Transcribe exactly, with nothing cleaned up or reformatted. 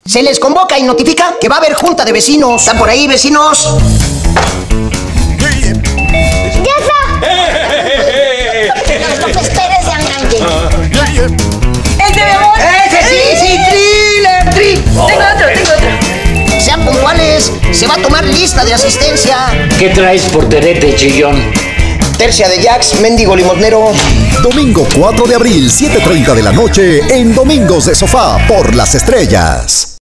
Se les convoca y notifica que va a haber junta de vecinos. ¿Están por ahí, vecinos? ¡Ya está! Los esperes de Angangue. ¡El de Bebón! ¡Ese sí, sí, Thriller, tri! Tengo otro, tengo otro. Sean puntuales, se va a tomar lista de asistencia. ¿Qué traes por terete, chillón? Tercia de Jax, mendigo limosnero. Domingo cuatro de abril, siete treinta de la noche, en Domingos de Sofá por Las Estrellas.